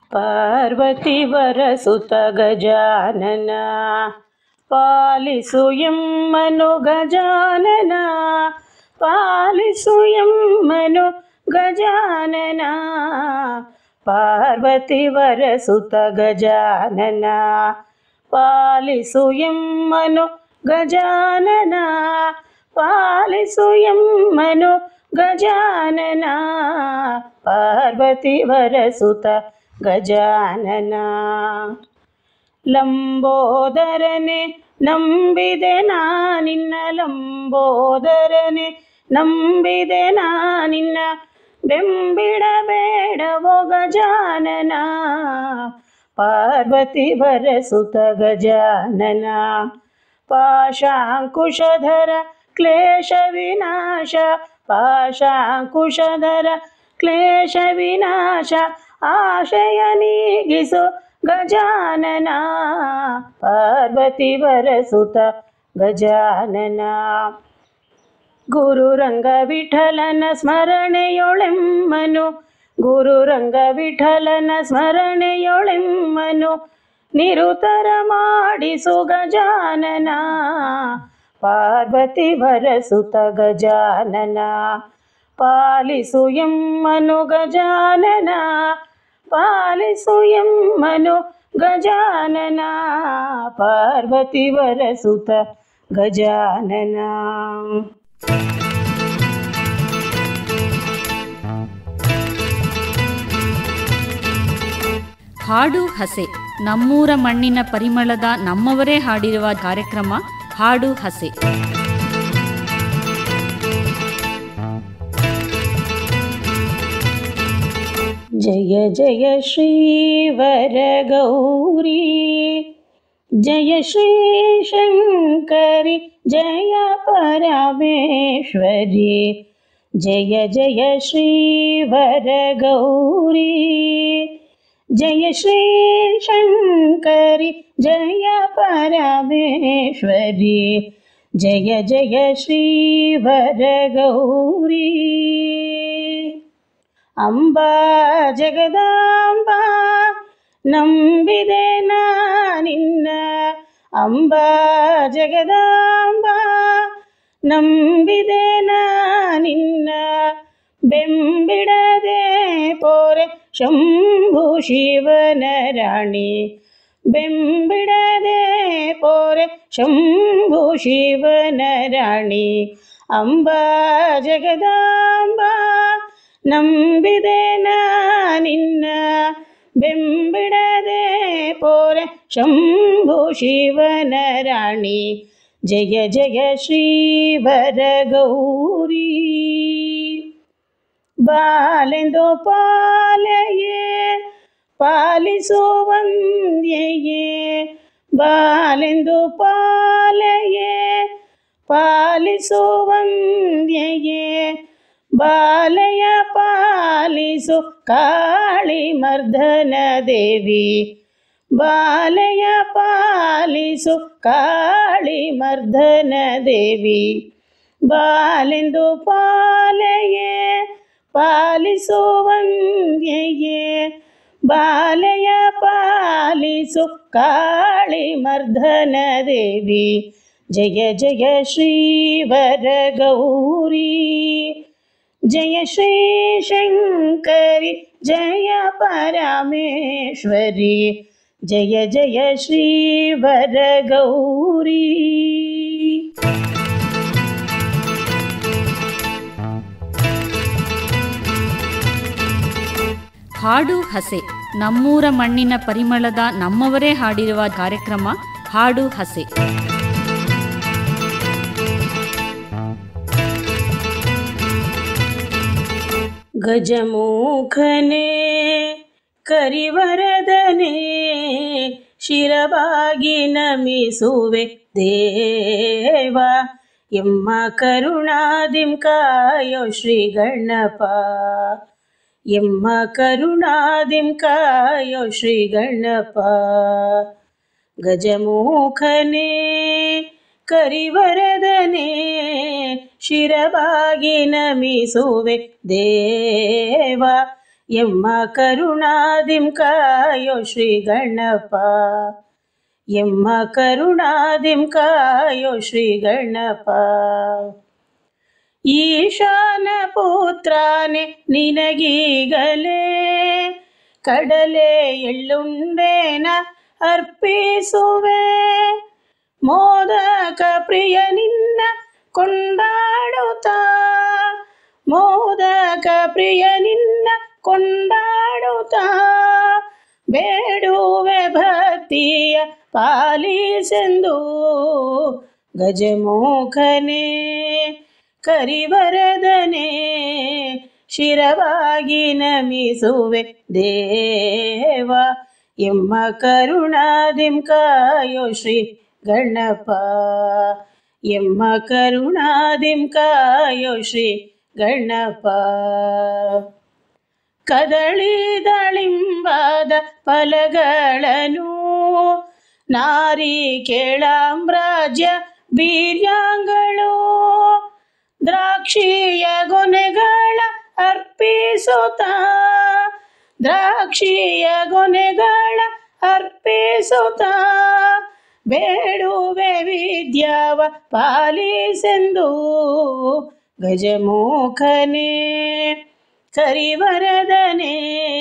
ಪಾರ್ವತಿ ವರಸುತ ಗಜಾನನ ಪಾಲಿಸು ಎಮ್ಮನು ಗಜಾನನ ಪಾಲಿಸು ಎಮ್ಮನು ಗಜಾನನ ಪಾರ್ವತಿ ವರಸುತ ಗಜಾನನ ಪಾಲಿಸು ಎಮ್ಮನು ಗಜಾನನ ಪಾಲಿಸು ಎಮ್ಮನು ಗಜಾನನ ಪಾರ್ವತಿ ವರಸುತ ಗಜಾನನ ಲಂಬೋದರನೆ ನಂಬಿದೆ ನಾನಿನ್ನ ಲಂಬೋದರನೆ ನಂಬಿದೆ ನಾನಿನ್ನ ಬೆಂಬಿಡಬೇಡವೋ ಗಜಾನನ ಪಾರ್ವತಿ ವರಸುತ ಗಜಾನನ ಪಾಶಾಂಕುಶಧರ ಕ್ಲೇಶ ವಿನಾಶ ಪಾಶಾಂಕುಶಧರ ಕ್ಲೇಶ ವಿನಾಶ ಆಶಯ ನೀಗಿಸು ಗಜಾನನ ಪಾರ್ವತಿ ವರಸುತ ಗಜಾನನ ಗುರುರಂಗ ವಿಠಲನ ಸ್ಮರಣೆಯೊಳೆಮ್ಮನು ಗುರುರಂಗ ವಿಠಲನ ಸ್ಮರಣೆಯೊಳೆಮ್ಮನು ನಿರುತರ ಮಾಡಿಸು ಗಜಾನನ ಪಾರ್ವತಿ ವರಸುತ ಗಜಾನನ ಪಾಲಿಸು ಎಮ್ಮನು ಗಜಾನನ ಪಾಲಿಸು ಎಮ್ಮನು ಗಜಾನನ ಪಾರ್ವತಿ ವರಸುತ ಗಜಾನನ. ಹಾಡು ಹಸೆ ನಮ್ಮೂರ ಮಣ್ಣಿನ ಪರಿಮಳದ ನಮ್ಮವರೇ ಹಾಡಿರುವ ಕಾರ್ಯಕ್ರಮ ಹಾಡು ಹಸೆ. ಜಯ ಜಯ ಶ್ರೀವರ ಗೌರಿ ಜಯ ಶ್ರೀ ಶಂಕರಿ ಜಯ ಪರಮೇಶ್ವರಿ ಜಯ ಜಯ ಶ್ರೀವರ ಗೌರಿ ಜಯ ಶ್ರೀ ಶಂಕರಿ ಜಯ ಪರಮೇಶ್ವರಿ ಜಯ ಜಯ ಶ್ರೀವರ ಗೌರಿ. ಅಂಬಾ ಜಗದಾಂಬಾ ನಂಬಿದೆ ನಾನಿನ್ನ ಅಂಬಾ ಜಗದಾಂಬಾ ನಂಬಿದೆ ನಾನಿನ್ನ ಬೆಂಬಿಡದೆ ಪೋರೆ ಶಂಭು ಶಿವನ ರಾಣಿ ಬೆಂಬಿಡದೆ ಪೋರೆ ಶಂಭು ಶಿವನ ರಾಣಿ ಅಂಬಾ ಜಗದಾಂಬಾ ನಂಬಿದೆ ನಾನಿನ್ನ ಬೆಂಬಿಡದೆ ಪೋರೆ ಶಂಭು ಶಿವನ ರಾಣಿ ಜಯ ಜಯ ಶ್ರೀವರ ಗೌರಿ. ಬಾಲೆಂದು ಪಾಲಯೇ ಪಾಲಿಸು ವಂದ್ಯೆಯೇ ಬಾಲೆಂದು ಪಾಲಯೇ ಪಾಲಿಸು ವಂದ್ಯೆಯೇ ಬಾಲಯ ಪಾಲಿಸು ಕಾಳಿ ಮರ್ದನ ದೇವಿ ಬಾಲಯ ಪಾಲಿಸು ಕಾಳಿ ಮರ್ದನ ದೇವಿ ಬಾಲೆಂದು ಪಾಲಯೇ ಪಾಲಿಸು ವಂದ್ಯೆಯೇ ಬಾಲಯ ಪಾಲಿಸು ಕಾಳಿ ಮರ್ದನ ದೇವಿ ಜಯ ಜಯ ಶ್ರೀವರ ಗೌರಿ ಜಯ ಶ್ರೀ ಶಂಕರಿ ಜಯ ಪರಮೇಶ್ವರಿ ಜಯ ಜಯ ಶ್ರೀವರ ಗೌರಿ. ಹಾಡು ಹಸೆ ನಮ್ಮೂರ ಮಣ್ಣಿನ ಪರಿಮಳದ ನಮ್ಮವರೇ ಹಾಡಿರುವ ಕಾರ್ಯಕ್ರಮ ಹಾಡು ಹಸೆ. ಗಜಮುಖನೇ ಕರಿವರದನೇ ಶಿರವಾಗಿ ನಮಿಸುವೆ ದೇವ ಎಮ್ಮ ಕರುಣಾದಿಂ ಕಾಯೋ ಶ್ರೀ ಗಣಪ ಎಮ್ಮ ಕರುಣಾದಿಂ ಕಾಯೋ ಶ್ರೀ ಗಣಪ. ಗಜಮುಖನೇ ಕರಿವರದನೇ ಶಿರವಾಗಿ ನಮಿಸುವೆ ದೇವ ಎಮ್ಮ ಕರುಣಾದಿಂ ಕಾಯೋ ಶ್ರೀ ಗಣಪ ಎಮ್ಮ ಕರುಣಾದಿಂ ಕಾಯೋ ಶ್ರೀ ಗಣಪ ಈಶಾನ ಪುತ್ರಾನೆ ನಿನಗೀಗಲೇ ಕಡಲೆ ಎಳ್ಳುಂಡೇನ ಅರ್ಪಿಸುವೆ ಮೋದಕ ಪ್ರಿಯ ನಿನ್ನ ಕೊಂಡಾಡುತ್ತಾ ಮೋದಕ ಪ್ರಿಯ ನಿನ್ನ ಕೊಂಡಾಡುತ್ತಾ ಬೇಡುವೆ ಭಕ್ತಿಯ ಪಾಲಿಸೆಂದು ಗಜಮುಖನೇ ಕರಿವರದನೆ ಶಿರವಾಗಿ ನಮಿಸುವೆ ದೇವ ಎಮ್ಮ ಕರುಣಾದಿಂ ಕಾಯೋ ಶ್ರೀ ಗಣಪ ಎಮ್ಮ ಕರುಣಾದಿಂ ಕಾಯೋ ಶ್ರೀ ಗಣಪ ಕದಳಿ ದಾಳಿಂಬಾದ ಫಲಗಳನ್ನು ನಾರಿಕೇಳಾಮ್ರಾಜ್ಯ ಬೀರ್ಯಾಂಗಳು ದ್ರಾಕ್ಷಿಯ ಗೊನೆಗಳ ಅರ್ಪಿಸುತ್ತಾ ದ್ರಾಕ್ಷಿಯ ಗೊನೆಗಳ ಅರ್ಪಿಸುತ್ತಾ ಬೇಡುವೆ ವಿದ್ಯಾವ ಪಾಲಿಸೆಂದು ಗಜಮುಖನೇ ಕರಿವರದನೆ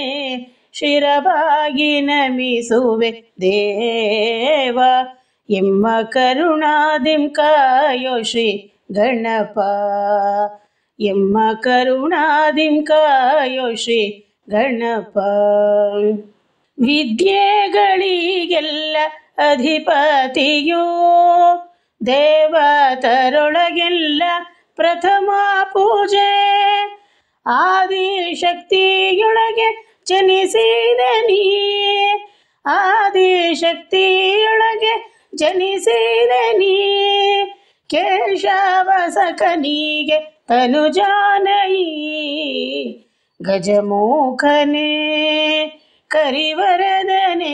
ಶಿರವಾಗಿ ನಮಿಸುವೆ ದೇವ ಎಮ್ಮ ಕರುಣಾದಿಂ ಕಾಯೋ ಶ್ರೀ ಗಣಪ ಎಮ್ಮ ಕರುಣಾದಿಂ ಕಾಯೋ ಶ್ರೀ ಗಣಪ ವಿದ್ಯೆಗಳಿಗೆಲ್ಲ ಅಧಿಪತಿಯೋ ದೇವತರೊಳಗೆಲ್ಲ ಪ್ರಥಮ ಪೂಜೆ ಆದಿಶಕ್ತಿಯೊಳಗೆ ಜನಿಸಿದ ನೀ ಆದಿಶಕ್ತಿಯೊಳಗೆ ಜನಿಸಿದ ನೀ ಕೇಶವಸಕನಿಗೆ ತನುಜಾನಯಿ ಗಜಮುಖನೇ ಕರಿವರದನೆ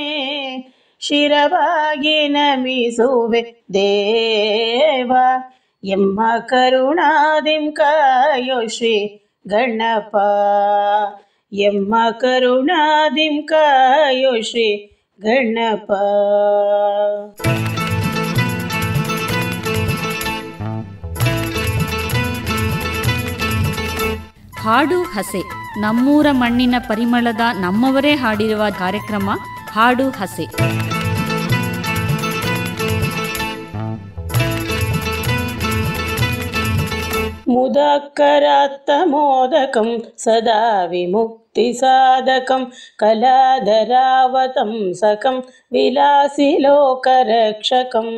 ಶಿರವಾಗಿ ನಮಿಸುವೆ ದೇವ ಎಮ್ಮ ಕರುಣಾದಿಂ ಕಾಯೋ ಶ್ರೀ ಗಣಪ ಎಮ್ಮ ಕರುಣಾದಿಂ ಕಾಯೋ ಶ್ರೀ ಗಣಪ ಹಾಡು ಹಸೆ ನಮ್ಮೂರ ಮಣ್ಣಿನ ಪರಿಮಳದ ನಮ್ಮವರೇ ಹಾಡಿರುವ ಕಾರ್ಯಕ್ರಮ ಹಾಡು ಹಸೆ. ಮುದಕ್ಕರಾತ್ತಮೋದಕಂ ಸದಾ ವಿಮುಕ್ತಿ ಸಾಧಕಂ ಕಲಾಧರಾವತಂಸಕಂ ವಿಲಾಸಿ ಲೋಕರಕ್ಷಕಂ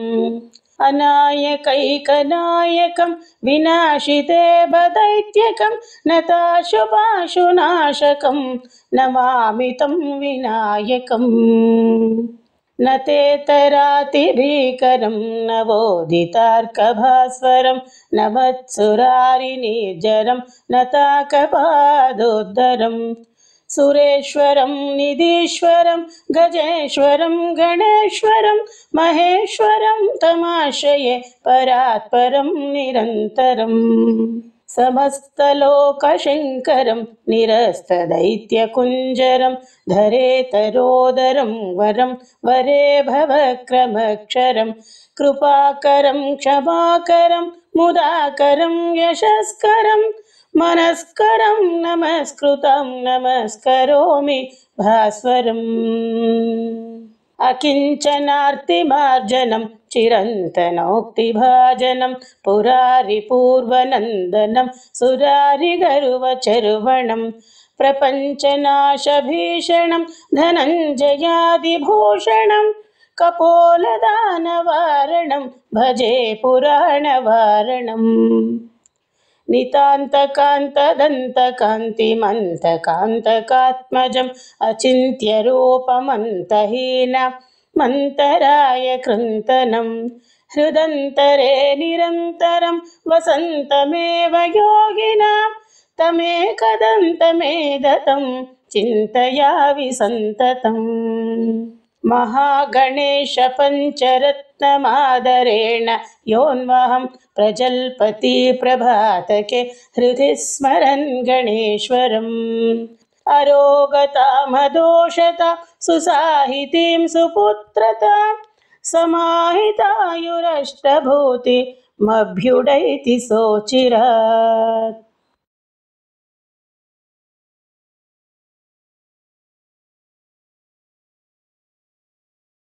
ಅನಾಯಕೈಕನಾಯಕಂ ವಿನಾಶಿತೆ ಬದೈತ್ಯಕಂ ನತಾಶುಪಾಶುನಾಶಕಂ ನಮಾಮಿ ತಂ ವಿನಾಯಕಂ ನತೇತರಾತಿಭೀಕರಂ ನವೋದಿತಾರ್ಕಭಾಸ್ವರಂ ನಮತ್ಸುರಾರಿನಿರ್ಜರಂ ನತಾಕಪಾದೋದ್ಧರಂ ಸುರೇಶ್ವರಂ ನಿಧೀಶ್ವರಂ ಗಜೇಶ್ವರಂ ಗಣೇಶ್ವರಂ ಮಹೇಶ್ವರಂ ತಮಾಶ್ರಯೇ ಪರಾತ್ಪರಂ ನಿರಂತರಂ ಸಮಸ್ತಲೋಕಶಂಕರಂ ನಿರಸ್ತದೈತ್ಯಕುಂಜರಂ ಧರೇತರೋದರಂ ವರಂ ವರೇ ಭವಕ್ರಮಕ್ಷರಂ ಕೃಪಾಕರಂ ಕ್ಷಮಾಕರಂ ಮುದಾಕರಂ ಯಶಸ್ಕರಂ ಮನಸ್ಕರಂ ನಮಸ್ಕೃತಂ ನಮಸ್ಕರೋಮಿ ಭಾಸ್ವರಂ ಅಕಿಂಚನಾರ್ತಿಮಾರ್ಜನಂ ಚಿರಂತನೋಕ್ತಿಭಾಜನಂ ಪುರಾರಿಪೂರ್ವನಂದನಂ ಸುರಾರಿಗರುವಚರ್ವಣಂ ಪ್ರಪಂಚನಾಶಭೀಷಣಂ ಧನಂಜಯಾದಿಭೂಷಣಂ ಕಪೋಲದಾನವಾರಣಂ ಭಜೆ ಪುರಾಣವಾರಣಂ ನಿತಾಂತಕಾಂತದಂತಕಾಂತಿಮಂತಕಾಂತಕಾತ್ಮಜಂ ಅಚಿಂತ್ಯರೂಪಮಂತಹೀನ ಮಂತರಾಯ ಕೃಂತನಂ ಹೃದಂತರೇ ನಿರಂತರಂ ವಸಂತಮೇವ ಯೋಗಿನಾಂ ತಮೇಕದಂತಮೇದತಂ ಚಿಂತಯಾವಿ ಸಂತತಂ ಮಹಾಗಣೇಶ ಪಂಚರತ್ನಮಾದರೇಣ ಯೋನ್ವಹಂ ಪ್ರಜಲ್ಪತಿ ಪ್ರಭಾತಕೆ ಹೃದಯ ಸ್ಮರನ್ ಗಣೇಶ್ವರಂ अरोगतामदोषता सुसाहितीं सुपुत्रता समाहितायुरष्टभूतिमभ्युडैति सोचिरात्।